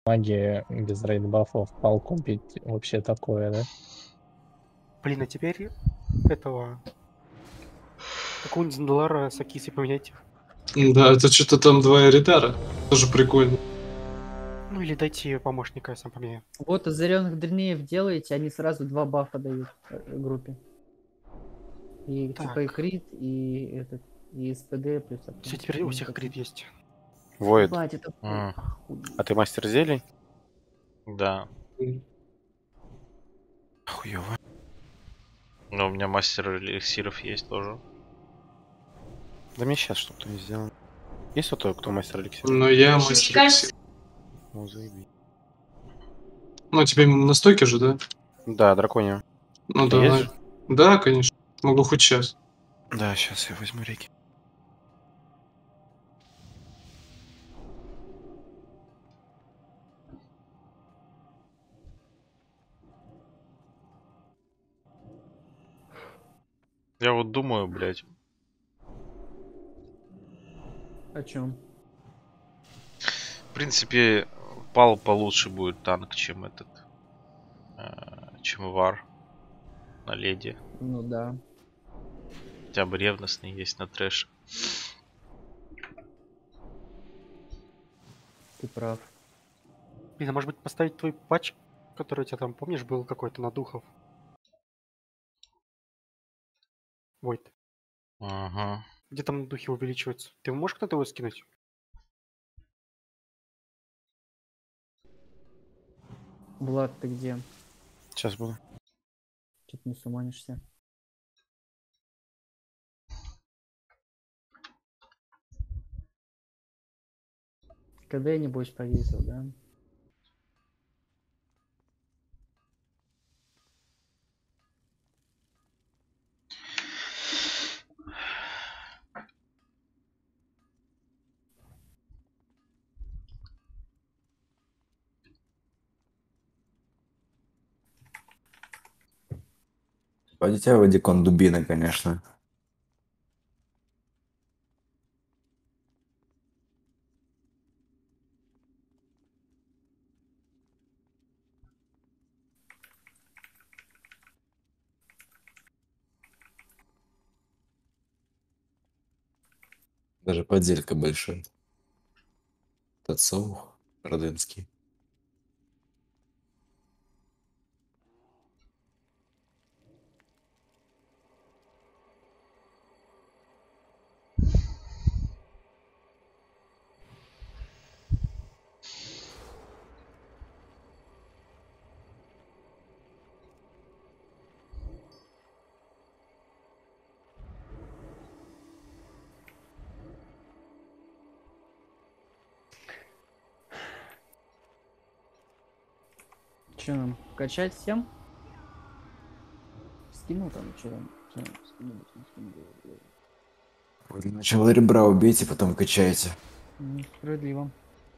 Магия без рейд-бафов, палку бить вообще такое, да? Блин, а теперь этого... Какого-нибудь Зандалара с Акисой поменяйте. Да, это что-то там два Эритара. Тоже прикольно. Ну или дайте помощника, я сам поменяю. Вот озаренных дрнеев делаете, они сразу 2 бафа дают группе. И Так. типа и крит, и этот, и СПД плюс. Все, теперь у всех крит есть. Воид. Ебать, это А ты мастер зелий? Да. Хуёво. Но у меня мастер эликсиров есть тоже. Да мне сейчас что-то не сделано. Есть кто мастер эликсира? Но я мастер эликсира. Ну, заебись. Ну, тебе на стойке же, да? Да, дракония. Ну Ты да. есть? Да, конечно. Могу хоть сейчас. Да, сейчас я возьму реки. Я вот думаю, блядь. О чем? В принципе, пал получше будет танк, чем этот. Чем вар на леди. Ну да. Хотя бы ревностный есть на трэш. Ты прав. Блин, а может быть поставить твой патч, который у тебя там, помнишь, был какой-то на духов? Войт. Ага. Где там духи увеличиваются? Ты можешь кто-то его скинуть? Влад, ты где? Сейчас буду. Что-то не суманишься. КД, небось, повесил, да? Пойдите в Дикон дубины, конечно. Даже подзелька большой. Тацов Роденский. Че нам, качать всем? Скинул там, что там? Скинул. Вы для начала ребра убейте, потом качайте. Справедливо.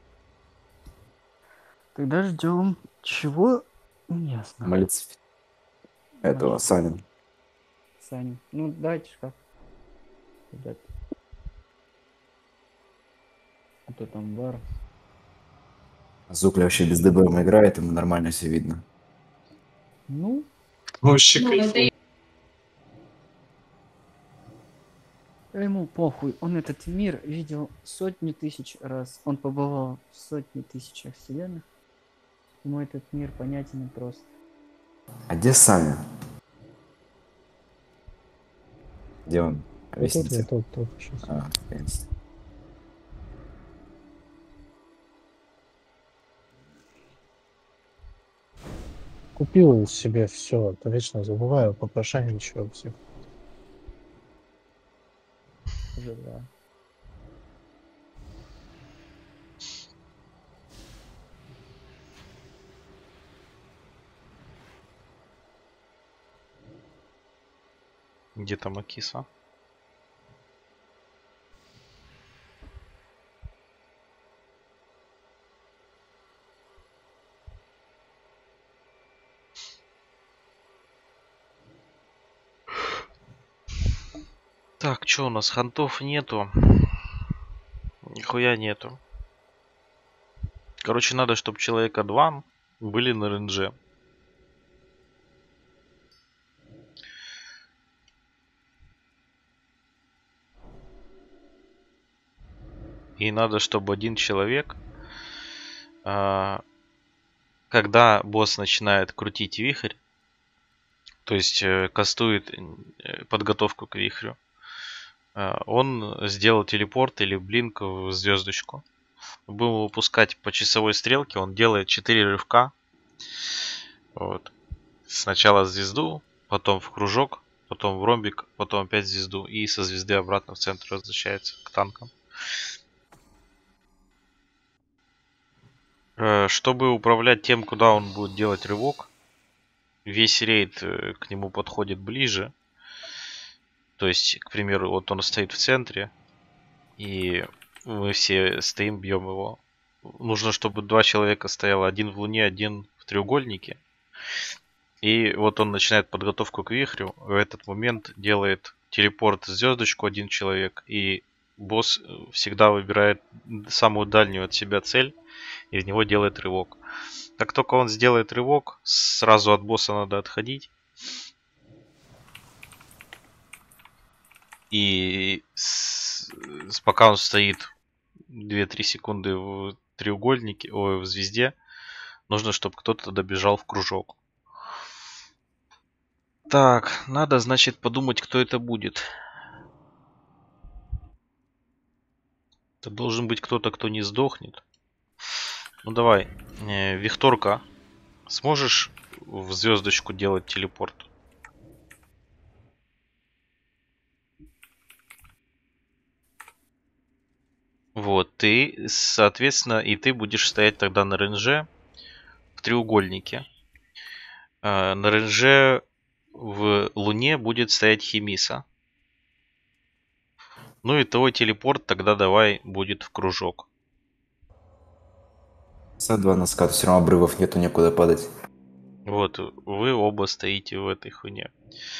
Тогда ждем. Чего? Не ясно. Молиться этого Санин. Саня. Ну, давайте шкаф. Ребят. А то там бар. Зукля вообще без ДБМ играет, ему нормально все видно. Ну, Вообще кайфово. ему похуй. Он этот мир видел сотни тысяч раз. Он побывал в сотни тысячах вселенных. Ему этот мир понятен и прост. А где Саня? Где он? Тут, Вестница? тут сейчас. А, наконец-то. Купил себе все, то вечно забываю, попрошайничаю все. Уже да. Где там Акиса? Так, что у нас? Хантов нету. Нихуя нету. Короче, надо, чтобы человека 2 были на рендже. И надо, чтобы один человек, когда босс начинает крутить вихрь, то есть кастует подготовку к вихрю, он сделал телепорт или блинк в звездочку. Будем выпускать по часовой стрелке, он делает 4 рывка. Вот. Сначала звезду, потом в кружок, потом в ромбик, потом опять звезду. И со звезды обратно в центр возвращается к танкам. Чтобы управлять тем, куда он будет делать рывок, весь рейд к нему подходит ближе. То есть, к примеру, вот он стоит в центре, и мы все стоим, бьем его. Нужно, чтобы 2 человека стояло, один в луне, один в треугольнике. И вот он начинает подготовку к вихрю. В этот момент делает телепорт в звездочку один человек. И босс всегда выбирает самую дальнюю от себя цель и в него делает рывок. Как только он сделает рывок, сразу от босса надо отходить. И пока он стоит 2-3 секунды в треугольнике, в звезде, нужно, чтобы кто-то добежал в кружок. Так, надо, значит, подумать, кто это будет. Это должен быть кто-то, кто не сдохнет. Ну давай, Викторка, сможешь в звездочку делать телепорт? Вот, ты, соответственно, и ты будешь стоять тогда на ренже в треугольнике. На ренже в луне будет стоять Химиса. Ну и твой телепорт тогда давай будет в кружок. С2 на скат, все равно обрывов нету, некуда падать. Вот, вы оба стоите в этой хуйне.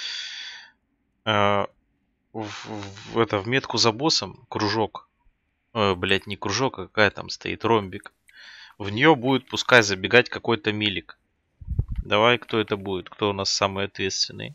В метку за боссом кружок. Блять, не кружок, а какая там стоит, ромбик. В нее будет пускай забегать какой-то милик. Давай, кто это будет? Кто у нас самый ответственный?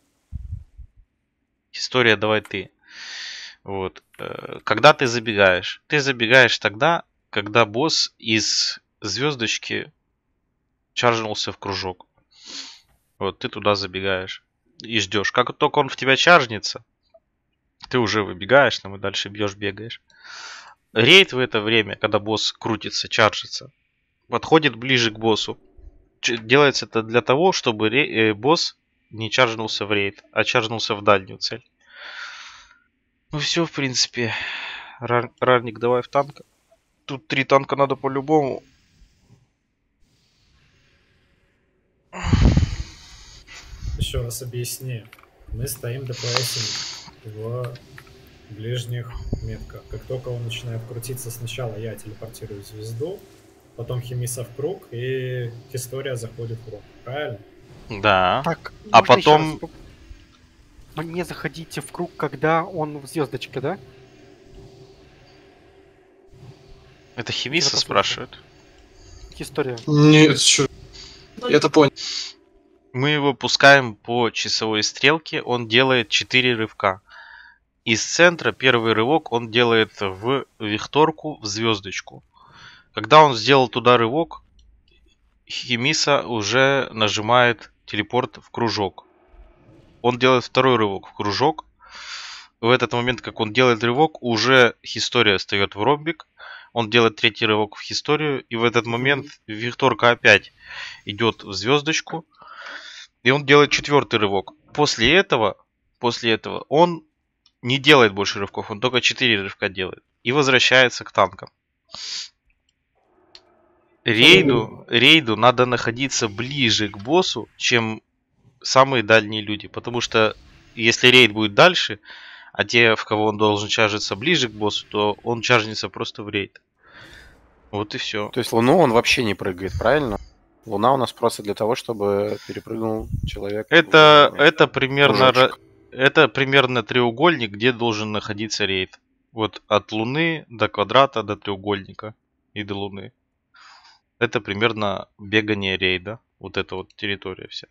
История, давай ты. Вот. Когда ты забегаешь? Ты забегаешь тогда, когда босс из звездочки чаржнулся в кружок. Вот, ты туда забегаешь и ждешь. Как только он в тебя чаржнется, ты уже выбегаешь, там и дальше бьешь, бегаешь. Рейд в это время, когда босс крутится, чаржится, подходит ближе к боссу. Делается это для того, чтобы босс не чаржнулся в рейд, а чаржнулся в дальнюю цель. Ну все, в принципе. Рарник, давай в танк. Тут 3 танка надо по-любому. Еще раз объясни. Мы стоим ДПСим в ближних метках. Как только он начинает крутиться, сначала я телепортирую звезду, потом Химиса в круг, и История заходит в круг. Правильно? Да. Так, А можно еще потом... раз? Вы не заходите в круг, когда он в звездочке, да? Это Химиса Это спрашивает. История. Нет, чё. Я это понял. Мы его пускаем по часовой стрелке, он делает 4 рывка. Из центра первый рывок он делает в Викторку, в звездочку. Когда он сделал туда рывок, Химиса уже нажимает телепорт в кружок. Он делает второй рывок в кружок. В этот момент, как он делает рывок, уже История встает в ромбик. Он делает третий рывок в Историю. И в этот момент Викторка опять идет в звездочку. И он делает 4-й рывок. После этого он не делает больше рывков. Он только 4 рывка делает. И возвращается к танкам. Рейду надо находиться ближе к боссу, чем самые дальние люди. Потому что если рейд будет дальше, а те, в кого он должен чаржиться ближе к боссу, то он чаржится просто в рейд. Вот и все. То есть Луну он вообще не прыгает, правильно? Луна у нас просто для того, чтобы перепрыгнул человек. Это примерно треугольник, где должен находиться рейд. Вот от Луны до квадрата, до треугольника и до Луны. Это примерно бегание рейда. Вот эта вот территория вся.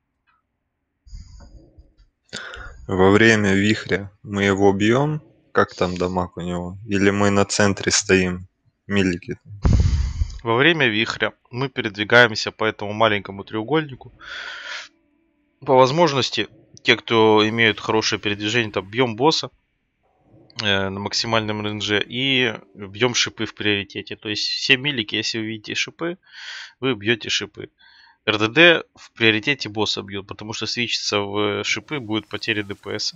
Во время вихря мы его бьем, как там дамаг у него? Или мы на центре стоим, милики? Во время вихря мы передвигаемся по этому маленькому треугольнику. По возможности, те, кто имеют хорошее передвижение, там бьем босса на максимальном рейнже и бьем шипы в приоритете. То есть все милики, если вы видите шипы, вы бьете шипы. РДД в приоритете босса бьет, потому что свечиться в шипы будет потеря ДПС.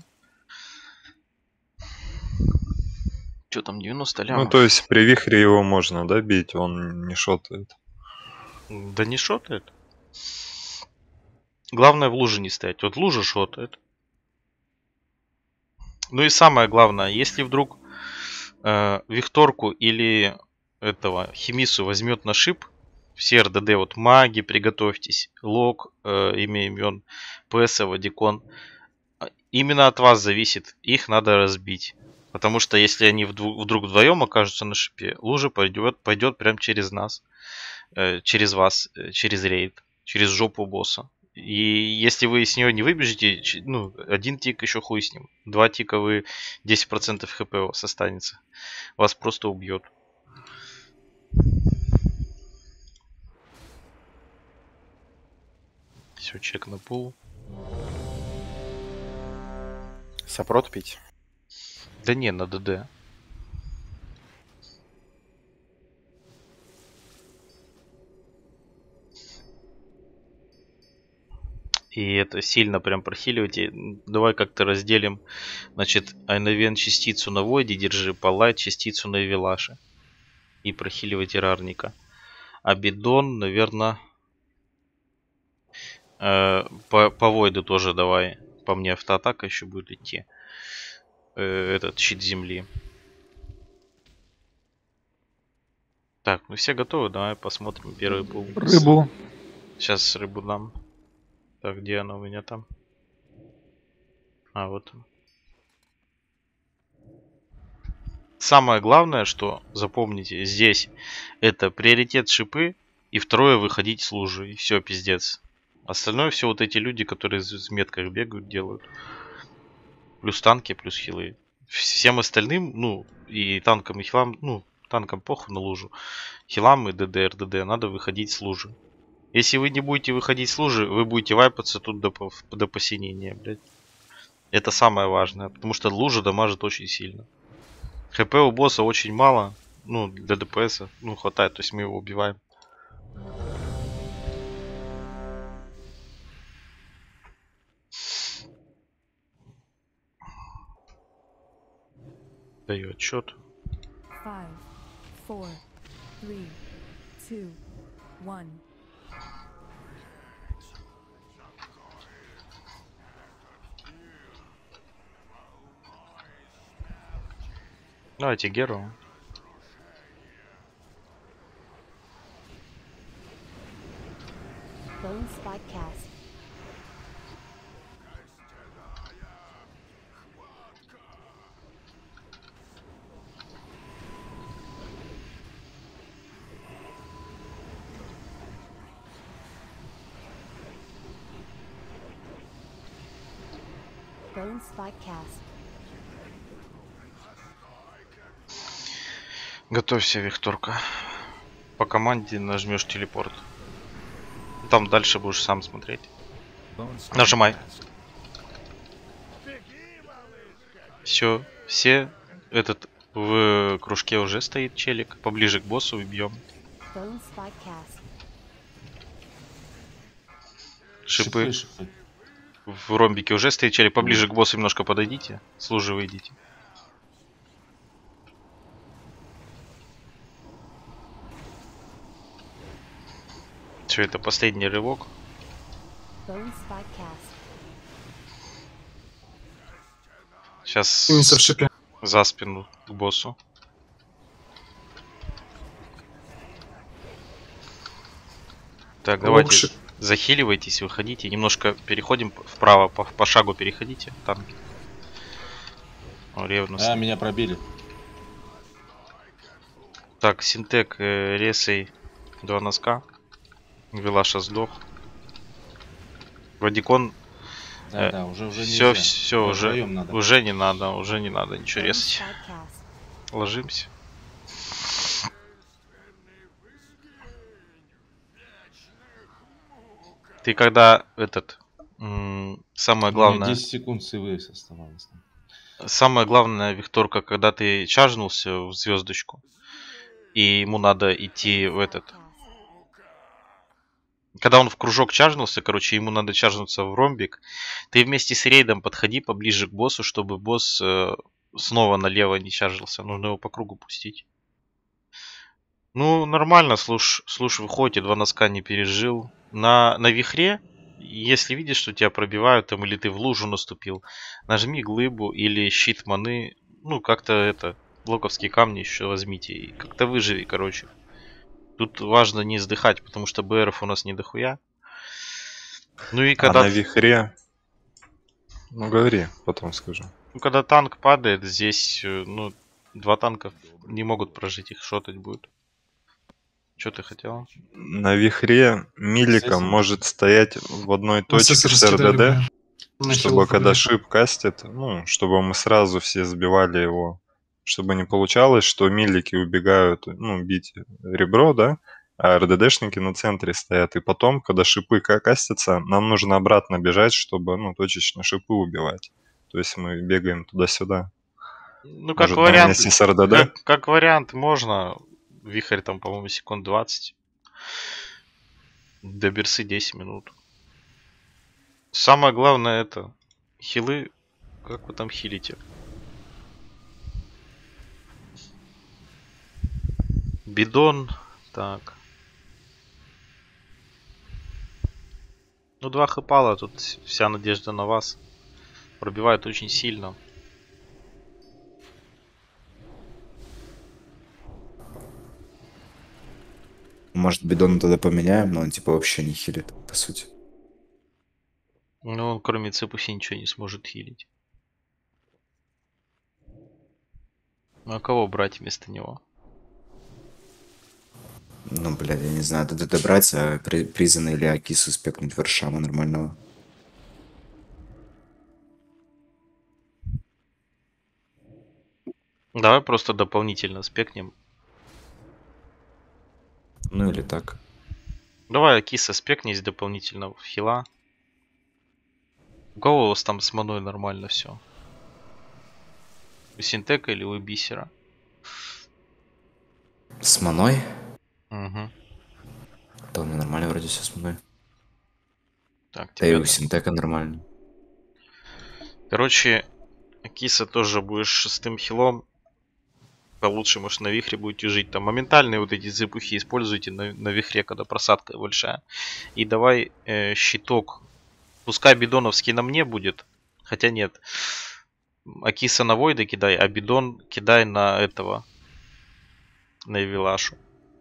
Что там, 90 лямов? Ну, то есть при вихре его можно, да, бить? Он не шотает. Да не шотает. Главное в луже не стоять. Вот лужа шотает. Ну и самое главное, если вдруг Викторку или этого Химису возьмет на шип, все РДД, вот маги, приготовьтесь, лог, имя имен, ПС, Вадикон. Именно от вас зависит, их надо разбить. Потому что если они вдруг вдвоем окажутся на шипе, лужа пойдет прямо через нас, через вас, через рейд, через жопу босса. И если вы с нее не выбежите, ну, один тик еще хуй с ним. 2 тика вы 10% хп у вас останется. Вас просто убьет. Все, чек на пул. Сопрот пить? Да не, на ДД. И это сильно прям прохиливайте. Давай как-то разделим. Значит, Айновен частицу на Войде держи, Палайт частицу на Вилаше. И прохиливайте Рарника. Абидон, наверное, по Войду тоже давай. По мне автоатака еще будет идти. Этот щит земли. Так, мы все готовы? Давай посмотрим первый пул. Рыбу. Сейчас рыбу дам. Так, где она у меня там? А, вот. Самое главное, что запомните, здесь это приоритет шипы, и второе выходить с лужи, и все, пиздец. Остальное все вот эти люди, которые в метках бегают, делают. Плюс танки, плюс хилы. Всем остальным, ну, и танкам, и хилам, ну, танкам похуй на лужу. Хилам и ДД, РДД надо выходить с лужи. Если вы не будете выходить с лужи, вы будете вайпаться тут до посинения, блядь. Это самое важное, потому что лужа дамажит очень сильно. ХП у босса очень мало, ну, для ДПС, ну, хватает, то есть мы его убиваем. Даю отчет. 5, 4, 3, 2, 1. Давайте Геру. Bone spot cast. Bone spot cast. Готовься, Викторка. По команде нажмешь телепорт. Там дальше будешь сам смотреть. Нажимай. Все, все. Этот в кружке уже стоит челик. Поближе к боссу и бьем. Шипы. В ромбике уже стоит челик. Поближе к боссу немножко подойдите. С лужи выйдите. Все, это последний рывок. Сейчас за спину к боссу. Так, давайте захиливайтесь, выходите. Немножко переходим вправо, по шагу переходите. Танки. О, ревность. А, меня пробили. Так, Синтек, Ресей. 2 носка. Вилаша сдох. Вадикон. Да, уже Все, нельзя. все, Вдвоем надо. уже не надо ничего резать. Podcast. Ложимся. Ты когда самое У меня главное, 10 секунд СВС оставалось. самое главное, Викторка, когда ты чаржнулся в звездочку, и ему надо идти в этот. Когда он в кружок чаржнулся, короче, ему надо чаржнуться в ромбик. Ты вместе с рейдом подходи поближе к боссу, чтобы босс снова налево не чаржился. Нужно его по кругу пустить. Ну, нормально, слушай, выходите, 2 носка не пережил. На вихре, если видишь, что тебя пробивают, там, или ты в лужу наступил, нажми глыбу или щит маны. Ну, как-то это, блоковские камни еще возьмите и как-то выживи, короче. Тут важно не сдыхать, потому что БРов у нас не дохуя. Ну и когда... А на вихре... Ну говори, потом скажу. Ну, когда танк падает, здесь, ну, 2 танка не могут прожить, их шотать будет. Что ты хотел? На вихре миликом может стоять в одной точке с РДД, чтобы когда шип кастит, ну, чтобы мы сразу все сбивали его. Чтобы не получалось, что милики убегают, ну, бить ребро, да, а РДДшники на центре стоят. И потом, когда шипы кастятся, нам нужно обратно бежать, чтобы, ну, точечно шипы убивать. То есть мы бегаем туда-сюда. Ну, как Может, вариант, вместе с РДД? как вариант можно. Вихрь там, по-моему, секунд 20. До берсы 10 минут. Самое главное это хилы. Как вы там хилите? Бидон. Так. Ну, 2 хэпала, тут вся надежда на вас. Пробивает очень сильно. Может, бидон тогда поменяем, но он типа вообще не хилит, по сути. Ну, он кроме цепуси ничего не сможет хилить. Ну, а кого брать вместо него? Ну, блядь, я не знаю, ДД брать, а Призана или Акису спекнуть Варшама нормального. Давай просто дополнительно спекнем. Ну или так. Давай Акиса спекнись дополнительно в хила. У кого у вас там с маной нормально все? У Синтека или у Бисера? С маной? Угу. Да у меня нормально вроде все с маной. Так, Да и у Синтека нормально. Короче, Акиса тоже будешь 6-м хилом. Получше, может, на вихре будете жить. Там моментальные вот эти зыбухи используйте на вихре, когда просадка большая. И давай щиток. Пускай бидоновский на мне будет. Хотя нет. Акиса на Войда кидай, а бидон кидай на этого. На Эвилашу.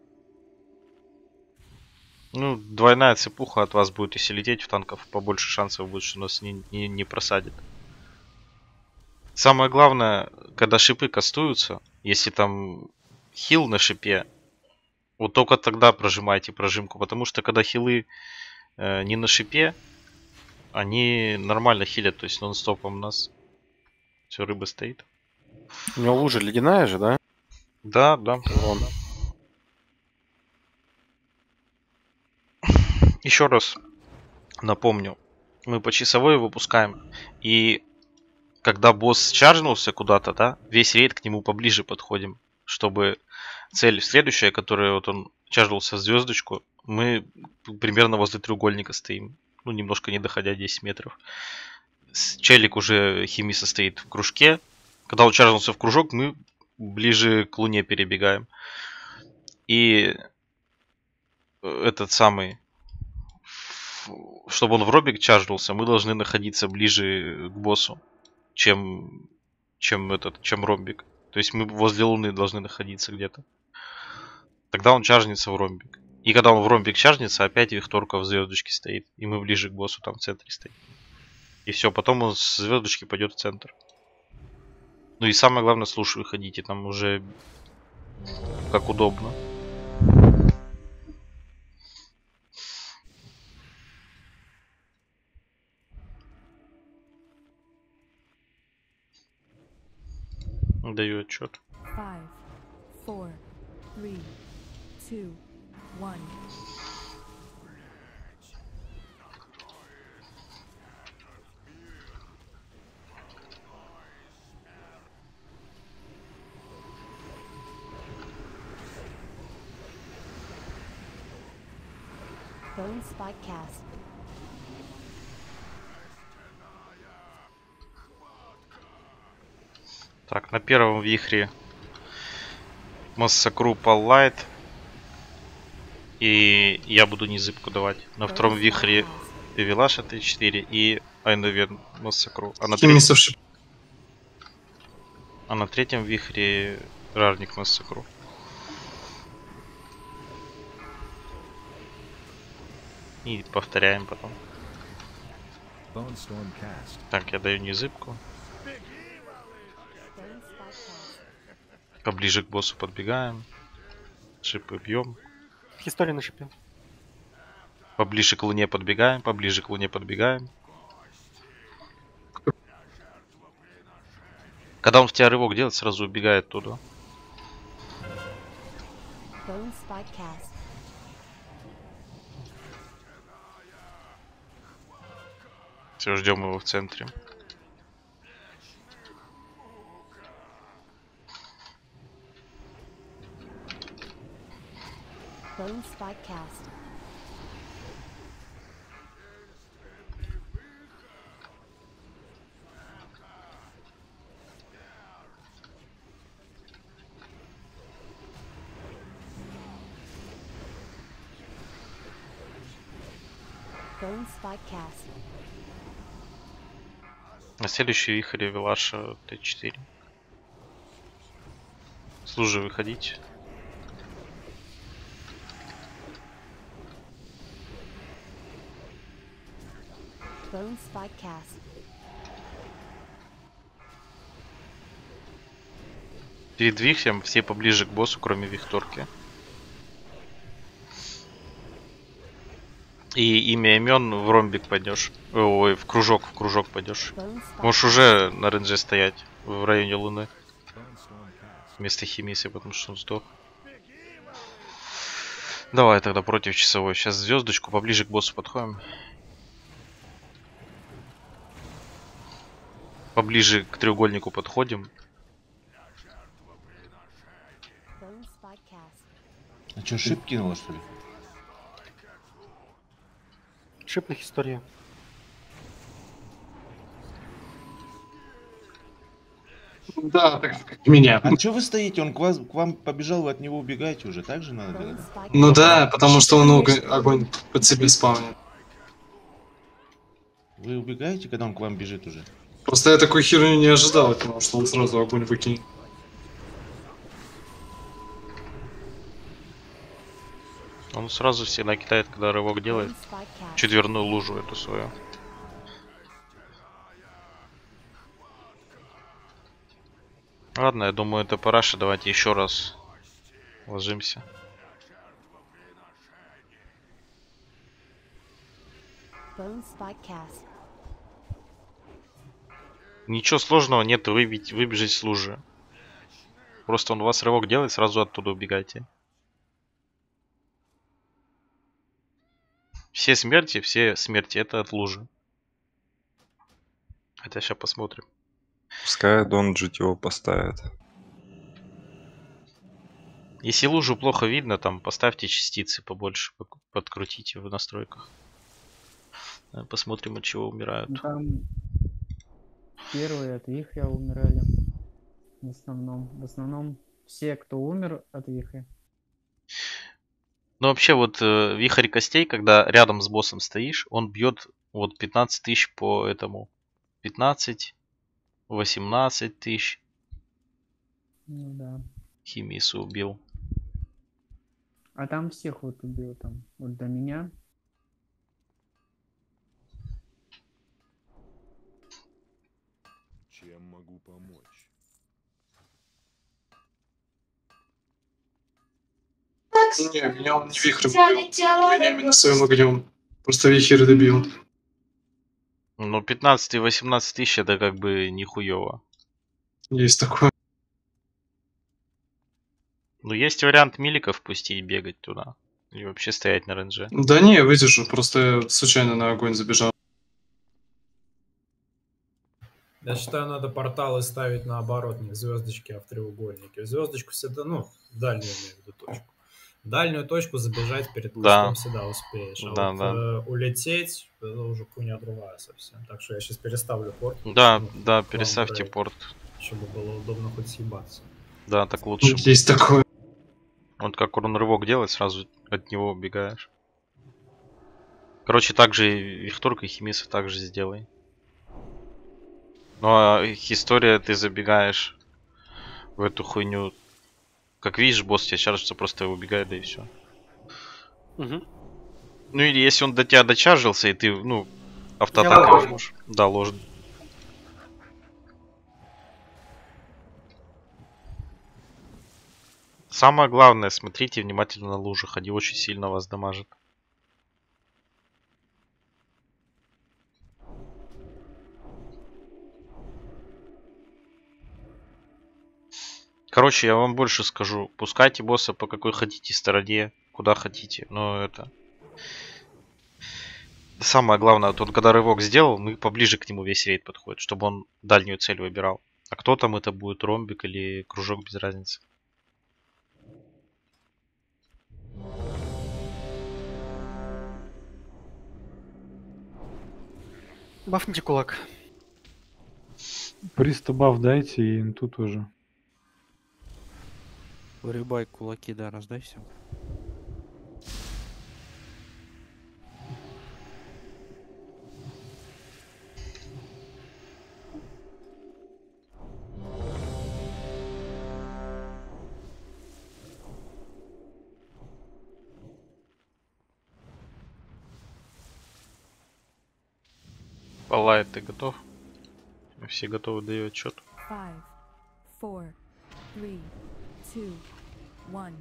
Ну, двойная цепуха от вас будет, если лететь в танков, побольше шансов будет, что нас не просадит. Самое главное, когда шипы кастуются, если там хил на шипе, вот только тогда прожимайте прожимку, потому что когда хилы не на шипе, они нормально хилят, то есть нон-стопом у нас все, рыба стоит. У него лужа ледяная же, да? Да, да. Вон. Еще раз напомню, мы по часовой выпускаем, и когда босс чаржнулся куда-то, да, весь рейд к нему поближе подходим, чтобы цель следующая, которая вот он чаржнулся в звездочку, мы примерно возле треугольника стоим, ну немножко не доходя 10 метров. Челик уже химиса стоит в кружке, когда он чаржнулся в кружок, мы ближе к луне перебегаем. И этот самый, чтобы он в робик чаржнулся, мы должны находиться ближе к боссу, чем ромбик. То есть мы возле луны должны находиться где-то. Тогда он чаржнется в ромбик. И когда он в ромбик чаржнется, опять вихторка в звездочке стоит. И мы ближе к боссу там в центре стоим. И все, потом он с звездочки пойдет в центр. Ну и самое главное, с луж выходите, там уже как удобно. Даю отчет. 5, 4, 3, 2, 1. Bone Spike Cast. Так, на первом вихре Массакру Паллайт. И я буду незыбку давать. На втором вихре Певилаша Т4 и Айновен Массакру. А на третьем вихре Рарник Массакру. И повторяем потом. Так, я даю незыбку. Поближе к боссу подбегаем. Шипы бьем. История на шипе. Поближе к луне подбегаем. Поближе к луне подбегаем. Когда он в тебя рывок делает, сразу убегает туда. Все, ждем его в центре. Bone Spike Cast. Bone Spike Cast. На следующий вихре Вилаша Т4. Служи выходить. Bone Spike Cast. Перед вихрем все поближе к боссу, кроме Викторки. И имя имен в ромбик пойдешь. Ой, в кружок пойдешь. Можешь уже на рейнже стоять в районе Луны. Вместо Химисы, потому что он сдох. Давай тогда против часовой. Сейчас звездочку поближе к боссу подходим. Поближе к треугольнику подходим. А что, шип кинула, что ли? Шипных история. Да, так как меня. А что вы стоите? Он к вам побежал, вы от него убегаете уже, так же надо делать? Ну да, потому что он огонь под себя спавнит. Вы убегаете, когда он к вам бежит уже? Просто я такой херню не ожидал, потому что он сразу огонь выкинет. Он сразу всегда кидает, когда рывок делает. Четверную лужу эту свою. Ладно, я думаю, это параша. Давайте еще раз ложимся. Ничего сложного нет, выбежать с лужи. Просто он у вас рывок делает, сразу оттуда убегайте. Все смерти это от лужи. Хотя сейчас посмотрим. Пускай Дон GTO поставит. Если лужу плохо видно, там поставьте частицы побольше, подкрутите в настройках. Посмотрим, от чего умирают. Там первые от вихря умирали. В основном все, кто умер от вихря. Ну вообще вот вихрь костей, когда рядом с боссом стоишь, он бьет вот 15 тысяч по этому. 15, 18 тысяч. Ну да. Химису убил. А там всех вот убил там. Вот до меня. Чем могу помочь? Не, меня он не вихрем убил. Меня именно своим огнем. Просто вихрь добил. Ну 15 и 18 тысяч это как бы нихуево. Есть такое. Ну, есть вариант миликов пустить и бегать туда. Или вообще стоять на рейнже. Да не, выдержу, просто я случайно на огонь забежал. Я считаю, надо порталы ставить наоборот, не в звездочки, а в треугольники. В звездочку всегда, ну, в дальнюю имею в виду точку. В дальнюю точку забежать перед кустом всегда успеешь. А Да, вот да. Улететь, это уже хуйня другая совсем. Так что я сейчас переставлю порт. Да, ну, да, к вам переставьте рейд, порт. чтобы было удобно хоть съебаться. Да, так лучше. Есть такое. Вот как он рывок делает, сразу от него убегаешь. Короче, также и Вихторка, и Химиса также сделай. Ну а история, ты забегаешь в эту хуйню. Как видишь, босс тебе чаржится, просто убегает, да и все. Угу. Ну или если он до тебя дочаржился, и ты, ну, автоатакой можешь. Да, ложно. Самое главное, смотрите внимательно на лужах, они очень сильно вас дамажат. Короче, я вам больше скажу. Пускайте босса по какой хотите стороне, куда хотите. Но это... Самое главное, вот он когда рывок сделал, мы поближе к нему весь рейд подходит, чтобы он дальнюю цель выбирал. А кто там это будет, ромбик или кружок, без разницы. Бафните кулак. Приста баф дайте и инту тоже. Вырубай кулаки, да, раздай всем. Палай, ты готов? Все готовы, даю отчет. 5, 4, 3, 2, 1.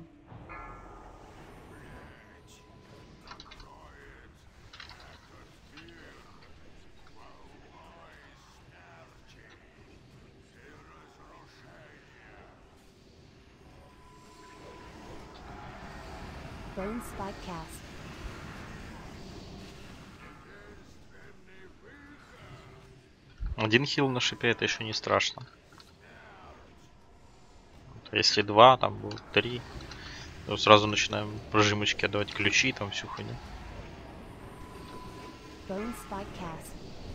Bone Spike Cast. Один хил на шипе, это еще не страшно. Если два, там будет 3, то сразу начинаем прожимочки отдавать, ключи, там всю хуйню. Bone Spike Cast.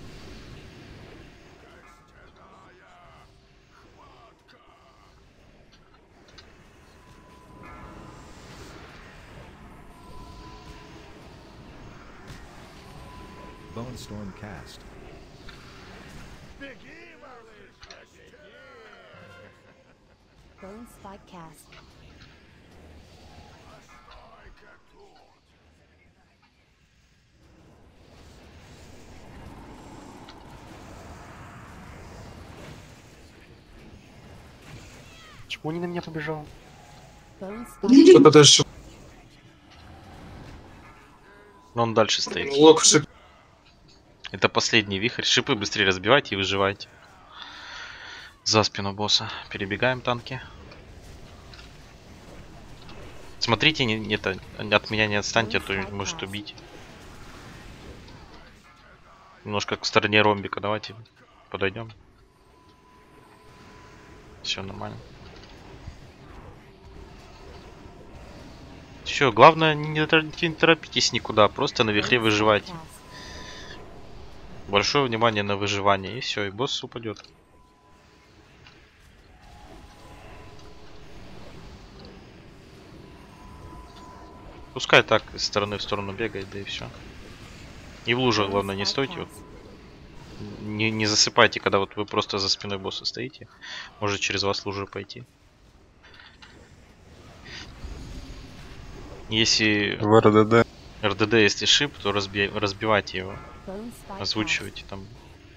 Bone Storm Cast. Bone Spike Cast. Почему не на меня побежал? Bone Spike. Что-то дальше. Но он дальше стоит. Лок в шип. Это последний вихрь. Шипы быстрее разбивайте и выживайте. За спину босса. Перебегаем танки. Смотрите, это, от меня не отстаньте, а то может убить. Немножко к стороне ромбика. Давайте подойдем. Все нормально. Все, главное не торопитесь никуда, просто на вихре выживайте. Большое внимание на выживание, и все, и босс упадет. Пускай так из стороны в сторону бегает, да и все. И в лужах, главное, не стойте. Вот. Не засыпайте, когда вот вы просто за спиной босса стоите. Может через вас лужа пойти. Если в РДД, если шип, то разбивайте его. Озвучивайте там.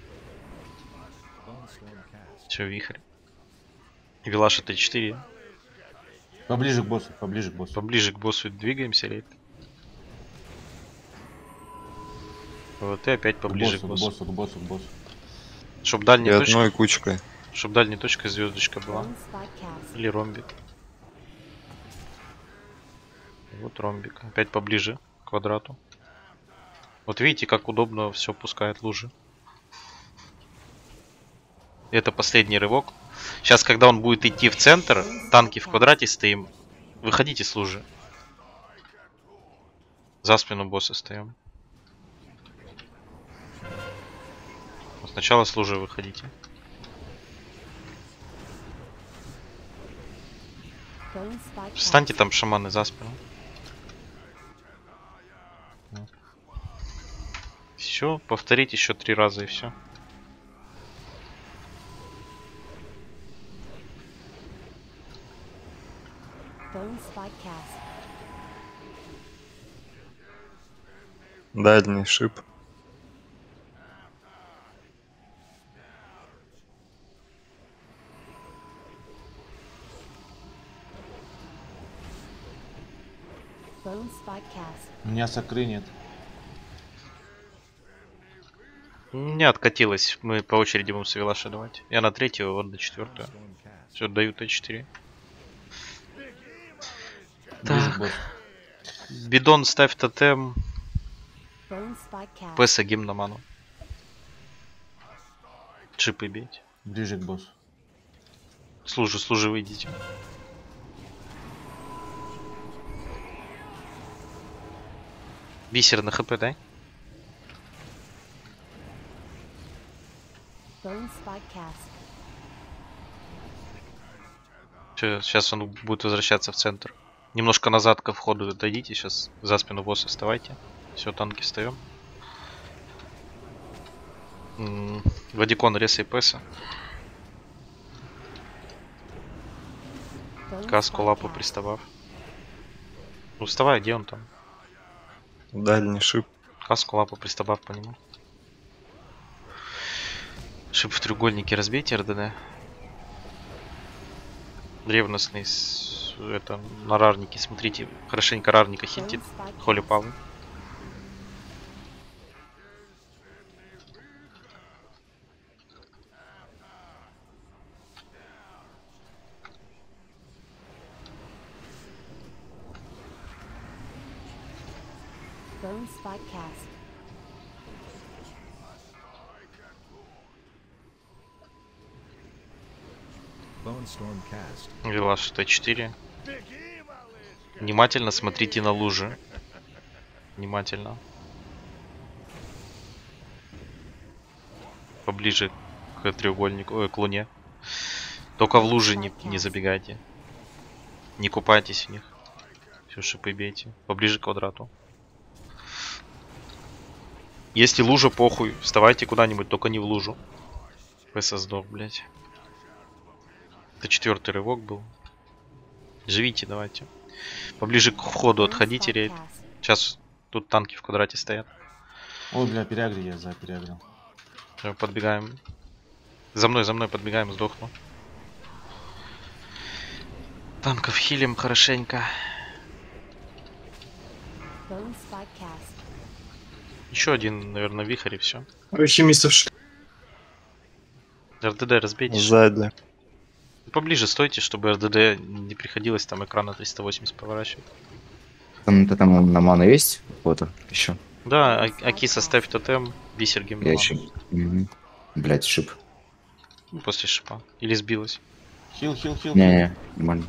Все, вихрь. Вилаша Т4. Поближе к боссу, поближе к боссу. Поближе к боссу двигаемся, рейд. Вот и опять поближе к боссу. К боссу. Чтоб дальняя точка. Одной кучкой. Чтоб дальняя точка звездочка была. Или ромбик. Вот ромбик. Опять поближе к квадрату. Вот видите, как удобно все пускает лужи. Это последний рывок. Сейчас, когда он будет идти в центр, танки в квадрате стоим. Выходите с лужи. За спину босса стоим. Сначала с лужи выходите. Встаньте там, шаманы, за спину. Все, повторить еще 3 раза и все. Дальний шип. У меня сокры нет. Не откатилась. Мы по очереди будем Савелаша давать. Я на 3-ю, он на 4-ю. Все, даю Т4. Так. Бидон, ставь тотем. Песа гимн на ману. Чипы бейте. Ближе к боссу. Служи, выйдите. Бисер на хп, дай. Сейчас он будет возвращаться в центр. Немножко назад ко входу дойдите, сейчас за спину босса вставайте. Все, танки встаем. Вадикон, ресай песа. Каску, лапу приставав. Ну вставай, где он там? Дальний шип. Каску, лапу приставав по нему. Шип в треугольнике разбейте РДД. Ревностный это на рарнике. Смотрите, хорошенько рарника хитит. Холи Павы. Вилаш Т4. Внимательно смотрите на лужи. Внимательно. Поближе к треугольнику, к луне. Только в лужи не забегайте. Не купайтесь в них. Все, шипы бейте. Поближе к квадрату. Если лужа, похуй. Вставайте куда-нибудь, только не в лужу. ПС сдох, блять. Это 4-й рывок был. Живите, давайте. Поближе к входу отходите, рейд. Сейчас тут танки в квадрате стоят. Ой, бля, переагри я переагрил. Подбегаем. За мной подбегаем, сдохну. Танков хилим хорошенько. Еще один, наверное, вихрь и все. Алхимистов. РДД разбейте. Сзади. Поближе стойте, чтобы РДД не приходилось там экран на 380 поворачивать. Там на ману есть? Вот еще. Да, Акиса ставь тотем, бисер гимн. Я еще. Блять, шип. Ну, после шипа. Или сбилась. Хил. Не, нормально.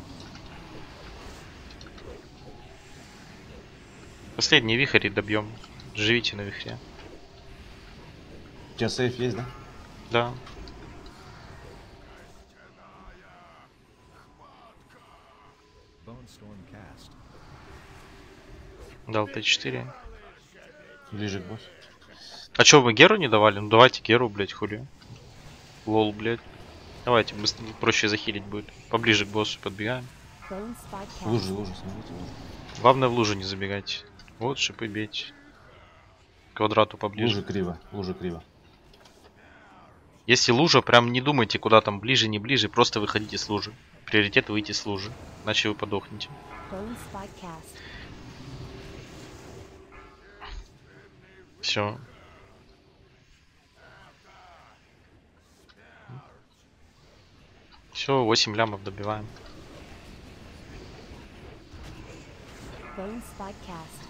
Последний вихрь и добьем. Живите на вихре. У тебя сейф есть, да? Да. Дал Т4. Ближе к боссу. А чё, вы Геру не давали? Ну давайте Геру, блять, хули. Лол, блять. Давайте, быстрее, проще захилить будет. Поближе к боссу подбегаем. Лужи, смотрите, лужи. Главное в лужу не забегайте. Вот, шипы бейте. К квадрату поближе. Лужа криво. Если лужа, прям не думайте, куда там ближе, не ближе, просто выходите с лужи. Приоритет выйти с лужи, иначе вы подохнете. Все. Все, 8 лямов добиваем. Bone Spike Cast.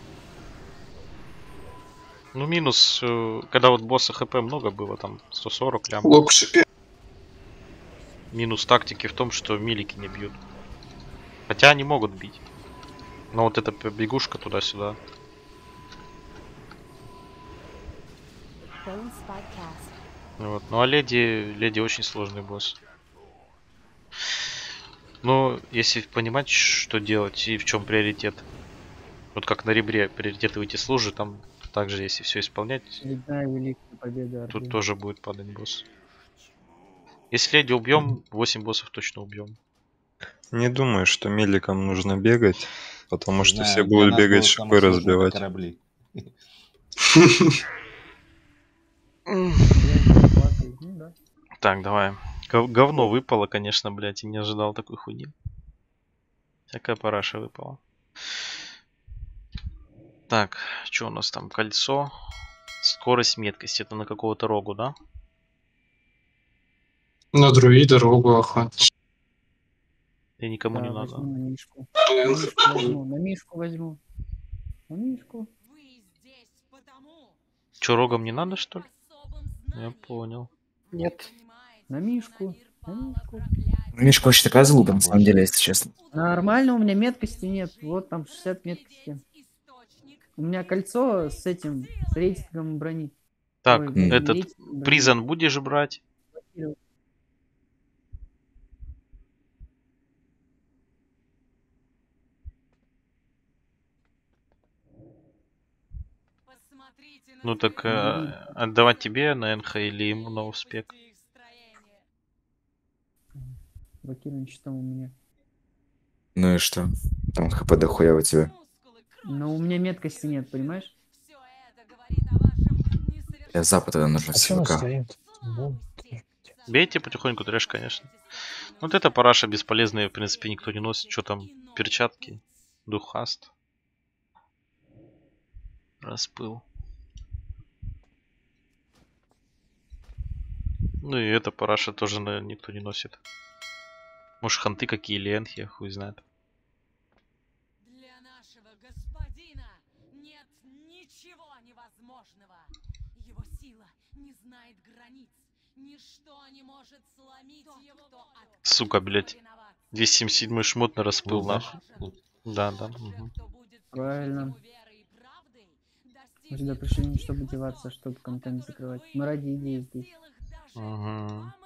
Ну, минус, когда вот босса хп много было, там 140 лям. Лок в шипе. Минус тактики в том, что милики не бьют. Хотя они могут бить. Но вот эта бегушка туда-сюда. Bone Spike Cast. Вот. Ну а леди очень сложный босс. Но если понимать, что делать и в чем приоритет. Вот как на ребре приоритеты выйти с лужи, там также если все исполнять, Очередная великая победа тут Орды. тоже будет падать босс. Если леди убьем, 8 боссов точно убьем. Не думаю, что миликам нужно бегать, потому что Знаю, все для будут нас бегать, было шипы самое сложное — это разбивать. корабли. Ну да. Так, давай. Говно выпало, конечно, блядь, и не ожидал такой хуйни. Всякая параша выпала. Так, что у нас там? Кольцо. Скорость, меткость. Это на какого-то рогу, да? На друида, рогу, охват. И никому Да, не возьму надо. на мишку. На мишку возьму. На мишку возьму. На мишку. Че, рогом не надо, что ли? Я понял. Нет. На мишку. На мишку. Мишка вообще такая злуба, на самом деле, если честно. Нормально, у меня меткости нет. Вот там 60 меткости. У меня кольцо с этим, с рейтингом брони. Так, Ой, не этот рейтингом брони. призан будешь брать? Ну так отдавать тебе на НХ или ему на успех? Блокируем щитом у меня. Ну и что? Там хп дохуя у тебя. Но у меня меткости нет, понимаешь? Для запада нужно А что он СВК. стоит? Вон. Бейте потихоньку трэш, конечно. Вот эта параша бесполезная, в принципе, никто не носит. Что там? Перчатки? Духаст. Распыл. Ну и эта параша тоже, наверное, никто не носит. Может, ханты какие или энхи, хуй знает. Для нашего господина нет ничего невозможного. Его сила не знает границ. Ничто не может сломить его волю. Сука, блять. 277 шмот на распыл, Лут, да? нахуй. Лут. Да, да. Угу. Правильно. Мы сюда пришли не чтобы деваться, а чтобы контент закрывать. Мы ради идеи здесь. Угу.